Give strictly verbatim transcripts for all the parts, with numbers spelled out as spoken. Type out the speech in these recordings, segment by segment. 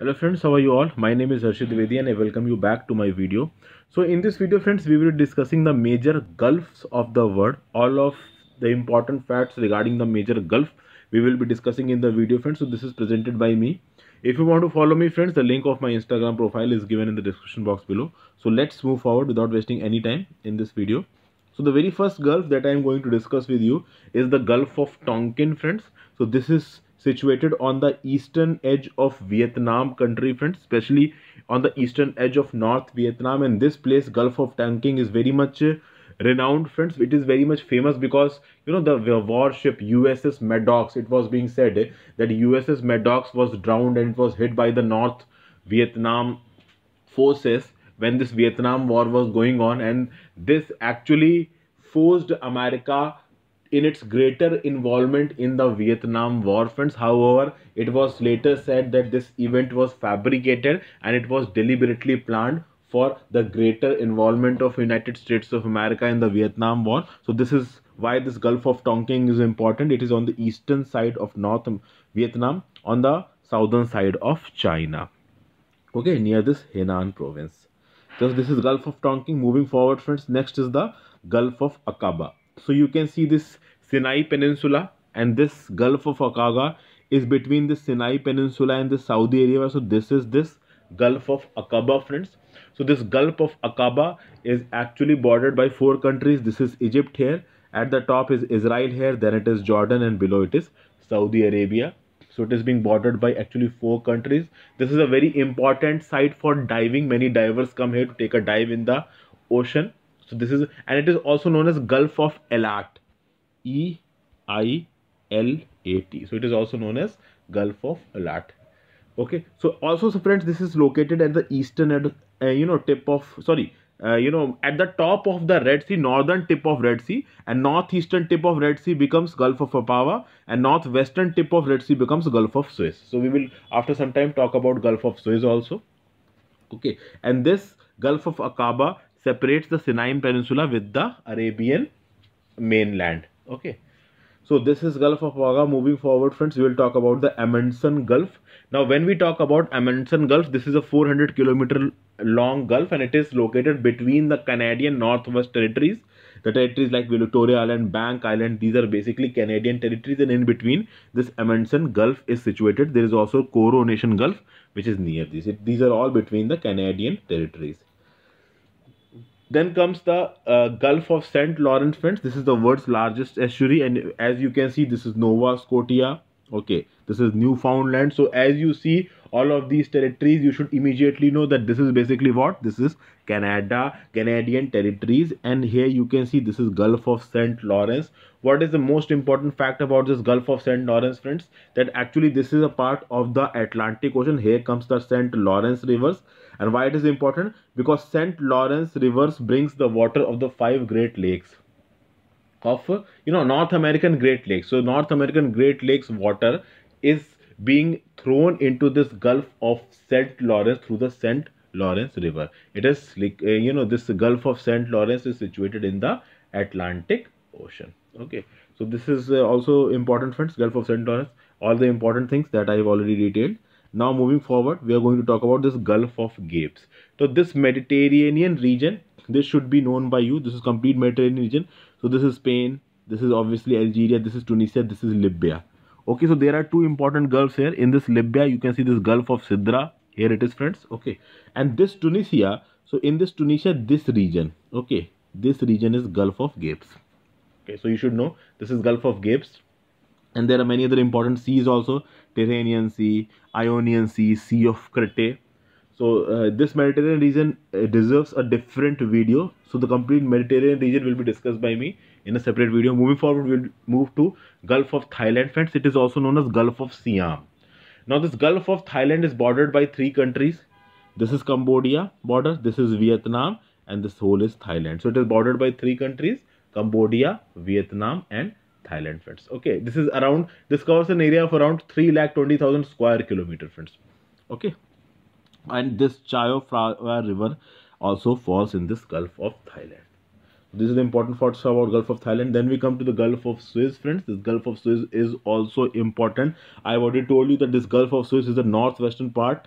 Hello friends, how are you all? My name is Harshit Dwivedi and I welcome you back to my video. So in this video friends, we will be discussing the major gulfs of the world. All of the important facts regarding the major gulf we will be discussing in the video friends. So this is presented by me. If you want to follow me friends, the link of my Instagram profile is given in the description box below. So let's move forward without wasting any time in this video. So the very first gulf that I am going to discuss with you is the Gulf of Tonkin friends. So this is situated on the eastern edge of Vietnam country friends, especially on the eastern edge of North Vietnam. And this place, Gulf of Tonkin, is very much uh, renowned friends. It is very much famous because you know the warship U S S Maddox, it was being said eh, that U S S Maddox was drowned and it was hit by the North Vietnam forces when this Vietnam war was going on, and this actually forced America in its greater involvement in the Vietnam war friends. However, it was later said that this event was fabricated and it was deliberately planned for the greater involvement of United States of America in the Vietnam war. So this is why this Gulf of Tonkin is important. It is on the eastern side of North Vietnam, on the southern side of China, okay, near this Henan province. So this is Gulf of Tonkin. Moving forward friends, next is the Gulf of Aqaba. So you can see this Sinai Peninsula, and this Gulf of Aqaba is between the Sinai Peninsula and the Saudi Arabia. So this is this Gulf of Aqaba friends. So this Gulf of Aqaba is actually bordered by four countries. This is Egypt here, at the top is Israel here, then it is Jordan, and below it is Saudi Arabia. So it is being bordered by actually four countries. This is a very important site for diving. Many divers come here to take a dive in the ocean. So this is, and it is also known as Gulf of Eilat, E I L A T. So it is also known as Gulf of Eilat. Okay. So also, so friends, this is located at the eastern, uh, you know, tip of, sorry, uh, you know, at the top of the Red Sea, northern tip of Red Sea, and northeastern tip of Red Sea becomes Gulf of Aqaba, and northwestern tip of Red Sea becomes Gulf of Suez. So we will after some time talk about Gulf of Suez also. Okay, and this Gulf of Aqaba separates the Sinai Peninsula with the Arabian mainland. Okay. So this is Gulf of Aqaba. Moving forward friends, we will talk about the Amundsen Gulf. Now when we talk about Amundsen Gulf, this is a four hundred kilometer long gulf, and it is located between the Canadian Northwest Territories. The territories like Victoria Island, Bank Island, these are basically Canadian territories, and in between this Amundsen Gulf is situated. There is also Coronation Gulf which is near this. It, these are all between the Canadian territories. Then comes the uh, Gulf of Saint Lawrence friends. This is the world's largest estuary, and as you can see, this is Nova Scotia. Okay, this is Newfoundland. So as you see all of these territories, you should immediately know that this is basically what? This is Canada, Canadian territories, and here you can see this is Gulf of Saint Lawrence. What is the most important fact about this Gulf of Saint Lawrence friends? That actually this is a part of the Atlantic Ocean. Here comes the Saint Lawrence rivers. And why it is important? Because Saint Lawrence rivers brings the water of the five Great Lakes of you know North American Great Lakes. So North American Great Lakes water is being thrown into this Gulf of Saint Lawrence through the Saint Lawrence River. It is like uh, you know this Gulf of Saint Lawrence is situated in the Atlantic Ocean. Okay, so this is uh, also important friends, Gulf of Saint Lawrence, all the important things that I have already detailed. Now moving forward, we are going to talk about this Gulf of Gabes. So this Mediterranean region, this should be known by you. This is complete Mediterranean region. So this is Spain, this is obviously Algeria, this is Tunisia, this is Libya. Okay, so there are two important gulfs here. In this Libya, you can see this Gulf of Sidra. Here it is friends. Okay, and this Tunisia, so in this Tunisia, this region, okay, this region is Gulf of Gabes. Okay, so you should know this is Gulf of Gabes. And there are many other important seas also, Tyrrhenian Sea, Ionian Sea, Sea of Crete. So uh, this Mediterranean region uh, deserves a different video. So the complete Mediterranean region will be discussed by me in a separate video. Moving forward, we'll move to Gulf of Thailand friends. It is also known as Gulf of Siam. Now this Gulf of Thailand is bordered by three countries. This is Cambodia border, this is Vietnam, and this whole is Thailand. So it is bordered by three countries, Cambodia, Vietnam, and Thailand friends. Okay, this is around, this covers an area of around three lakh twenty thousand square kilometer friends. Okay, and this Chao Phraya river also falls in this Gulf of Thailand. This is the important facts about Gulf of Thailand. Then we come to the Gulf of Suez friends. This Gulf of Suez is also important. I have already told you that this Gulf of Suez is the northwestern part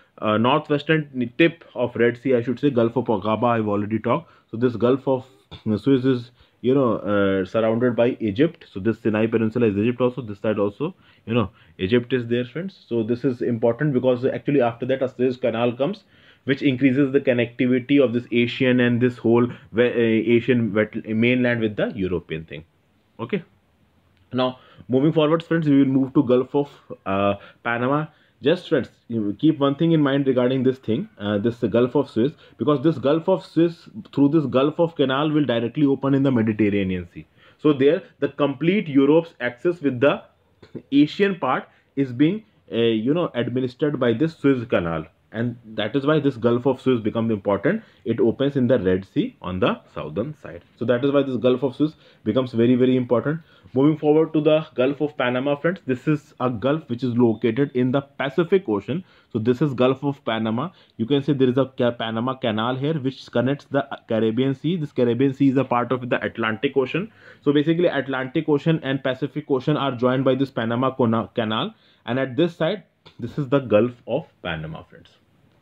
uh, northwestern tip of Red Sea, I should say, Gulf of Aqaba, I've already talked. So this Gulf of Suez is, you know, uh, surrounded by Egypt. So this Sinai Peninsula is Egypt also. This side also, you know, Egypt is there, friends. So this is important because actually after that a Suez Canal comes, which increases the connectivity of this Asian and this whole uh, Asian mainland with the European thing. Okay. Now, moving forwards, friends, we will move to Gulf of uh, Panama. Just friends, you keep one thing in mind regarding this thing, uh, this the Gulf of Suez, because this Gulf of Suez, through this Gulf of Canal, will directly open in the Mediterranean Sea. So there, the complete Europe's access with the Asian part is being, uh, you know, administered by this Suez Canal, and that is why this Gulf of Suez becomes important. It opens in the Red Sea on the southern side. So that is why this Gulf of Suez becomes very, very important. Moving forward to the Gulf of Panama, friends, this is a gulf which is located in the Pacific Ocean. So this is Gulf of Panama. You can say there is a Panama Canal here which connects the Caribbean Sea. This Caribbean Sea is a part of the Atlantic Ocean. So basically Atlantic Ocean and Pacific Ocean are joined by this Panama Canal, and at this side, this is the Gulf of Panama, friends.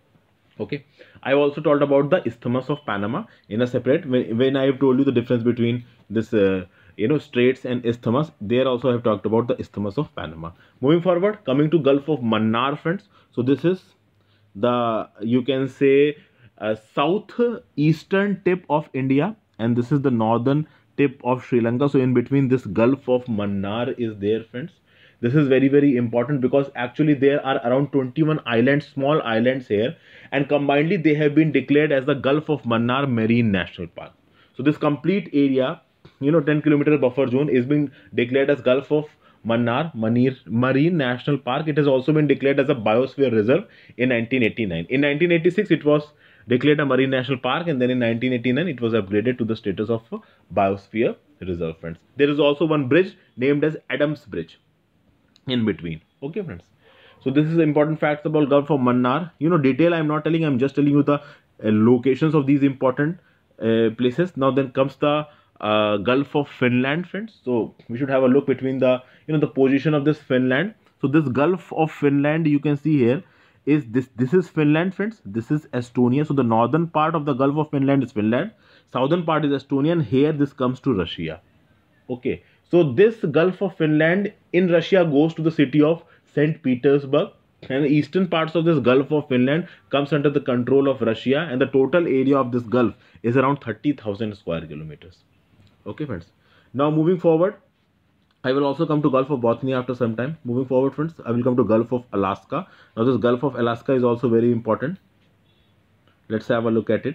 Okay, I also told about the Isthmus of Panama in a separate, when, when I have told you the difference between this uh, you know, straits and isthmus, there also I have talked about the Isthmus of Panama. Moving forward, coming to Gulf of Mannar, friends. So this is the, you can say, uh, southeastern tip of India, and this is the northern tip of Sri Lanka. So in between, this Gulf of Mannar is there, friends. This is very, very important because actually there are around twenty-one islands, small islands here, and combinedly they have been declared as the Gulf of Mannar Marine National Park. So this complete area, you know, ten kilometer buffer zone is being declared as Gulf of Mannar Marine National Park. It has also been declared as a biosphere reserve in nineteen eighty-nine. In nineteen eighty-six, it was declared a marine national park, and then in nineteen eighty-nine, it was upgraded to the status of a biosphere reserve, friends. There is also one bridge named as Adams Bridge in between. Okay, friends. So this is the important facts about Gulf of Mannar. You know, detail I'm not telling, I'm just telling you the uh, locations of these important uh, places. Now then comes the uh, Gulf of Finland, friends. So we should have a look between the, you know, the position of this Finland. So this Gulf of Finland, you can see here, is this, this is Finland, friends. This is Estonia. So the northern part of the Gulf of Finland is Finland. Southern part is Estonia, and here this comes to Russia. Okay. So this Gulf of Finland in Russia goes to the city of Saint Petersburg, and the eastern parts of this Gulf of Finland comes under the control of Russia, and the total area of this Gulf is around thirty thousand square kilometers. Okay, friends. Now moving forward, I will also come to Gulf of Bothnia after some time. Moving forward, friends, I will come to Gulf of Alaska. Now this Gulf of Alaska is also very important. Let's have a look at it.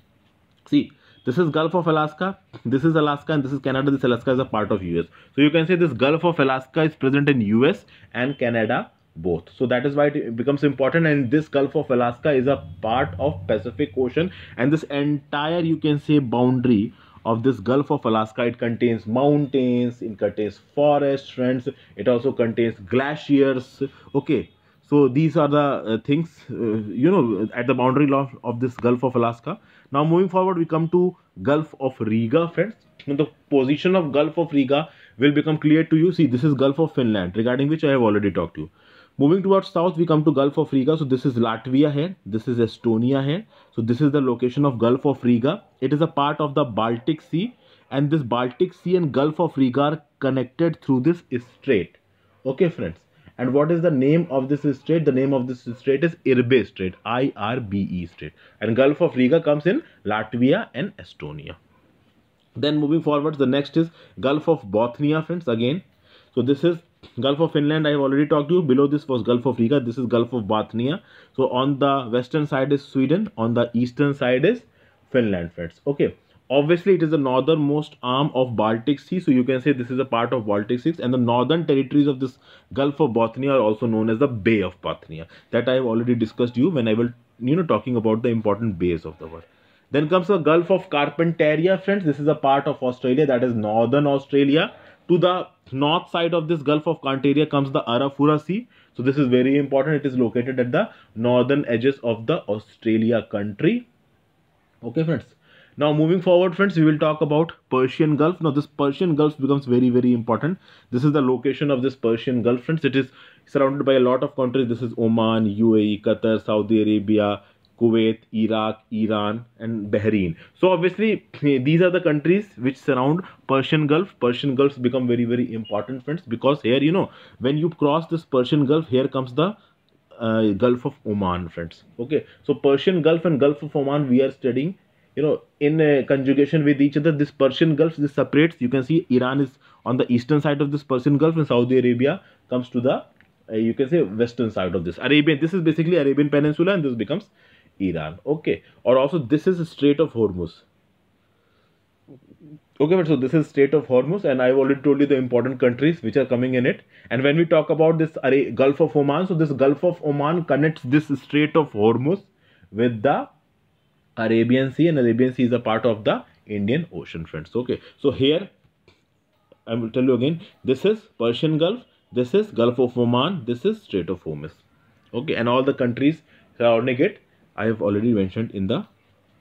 See, this is Gulf of Alaska, this is Alaska, and this is Canada. This Alaska is a part of U S. So you can say this Gulf of Alaska is present in U S and Canada both. So that is why it becomes important, and this Gulf of Alaska is a part of Pacific Ocean, and this entire, you can say, boundary of this Gulf of Alaska, it contains mountains, it contains forests, friends, it also contains glaciers. Okay. So these are the uh, things, uh, you know, at the boundary of, of this Gulf of Alaska. Now moving forward, we come to Gulf of Riga, friends. Now, the position of Gulf of Riga will become clear to you. See, this is Gulf of Finland, regarding which I have already talked to you. Moving towards south, we come to Gulf of Riga. So this is Latvia here. This is Estonia here. So this is the location of Gulf of Riga. It is a part of the Baltic Sea, and this Baltic Sea and Gulf of Riga are connected through this strait. Okay, friends. And what is the name of this strait? The name of this strait is Irbe Strait, I R B E Strait. And Gulf of Riga comes in Latvia and Estonia. Then moving forward, the next is Gulf of Bothnia, friends, again. So this is Gulf of Finland, I have already talked to you. Below this was Gulf of Riga. This is Gulf of Bothnia. So on the western side is Sweden. On the eastern side is Finland, friends. Okay. Obviously, it is the northernmost arm of Baltic Sea. So you can say this is a part of Baltic Sea. And the northern territories of this Gulf of Bothnia are also known as the Bay of Bothnia. That I have already discussed you when I will, you know, talking about the important bays of the world. Then comes the Gulf of Capentaria, friends. This is a part of Australia, that is northern Australia. To the north side of this Gulf of Capentaria comes the Arafura Sea. So this is very important. It is located at the northern edges of the Australia country. Okay, friends. Now moving forward, friends, we will talk about Persian Gulf. Now this Persian Gulf becomes very very important. This is the location of this Persian Gulf, friends. It is surrounded by a lot of countries. This is Oman, U A E, Qatar, Saudi Arabia, Kuwait, Iraq, Iran, and Bahrain. So obviously these are the countries which surround Persian Gulf. Persian Gulfs become very very important, friends, because here, you know, when you cross this Persian Gulf, here comes the uh, Gulf of Oman, friends. Okay, so Persian Gulf and Gulf of Oman we are studying, you know, in uh, conjugation with each other. This Persian Gulf, this separates. You can see Iran is on the eastern side of this Persian Gulf, and Saudi Arabia comes to the uh, you can say western side of this Arabian. This is basically Arabian Peninsula, and this becomes Iran. Okay, or also this is Strait of Hormuz. Okay, but so this is Strait of Hormuz, and I've already told you the important countries which are coming in it. And when we talk about this Gulf of Oman, so this Gulf of Oman connects this Strait of Hormuz with the Arabian Sea, and Arabian Sea is a part of the Indian Ocean, friends. Okay, so here I will tell you again, this is Persian Gulf, this is Gulf of Oman, this is Strait of Hormuz. Okay, and all the countries surrounding it I have already mentioned in the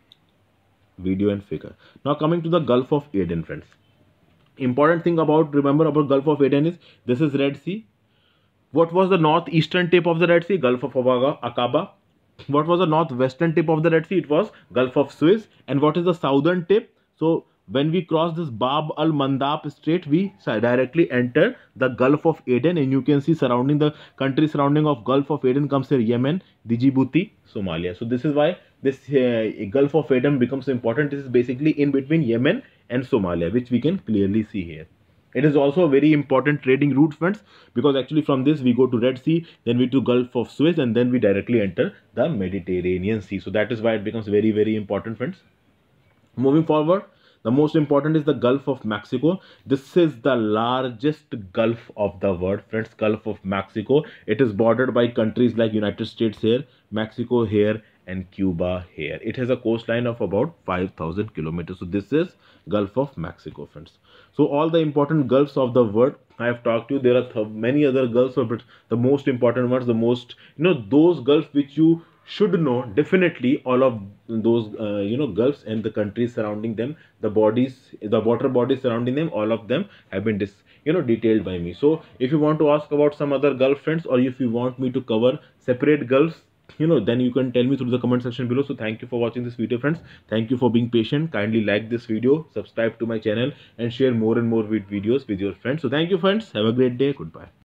video and figure. Now coming to the Gulf of Aden, friends. Important thing about, remember about Gulf of Aden is, this is Red Sea. What was the northeastern tip of the Red Sea? Gulf of Aqaba. What was the northwestern tip of the Red Sea? It was Gulf of Suez. And what is the southern tip? So when we cross this Bab al-Mandab Strait, we directly enter the Gulf of Aden, and you can see surrounding the country surrounding of Gulf of Aden comes here Yemen, Djibouti, Somalia. So this is why this uh, Gulf of Aden becomes important. This is basically in between Yemen and Somalia, which we can clearly see here. It is also a very important trading route, friends, because actually from this we go to Red Sea, then we to Gulf of Suez, and then we directly enter the Mediterranean Sea. So that is why it becomes very very important, friends. Moving forward, the most important is the Gulf of Mexico. This is the largest Gulf of the world, friends. Gulf of Mexico. It is bordered by countries like United States here, Mexico here, and Cuba here. It has a coastline of about five thousand kilometers. So this is Gulf of Mexico, friends. So all the important Gulfs of the world I have talked to you. There are th many other Gulfs, but the most important ones, the most, you know, those Gulfs which you should know, definitely all of those uh, you know Gulfs and the countries surrounding them, the bodies, the water bodies surrounding them, all of them have been dis you know detailed by me. So if you want to ask about some other Gulf, friends, or if you want me to cover separate Gulfs, you know then you can tell me through the comment section below. So thank you for watching this video, friends. Thank you for being patient. Kindly like this video, subscribe to my channel, and share more and more with videos with your friends. So thank you, friends. Have a great day. Goodbye.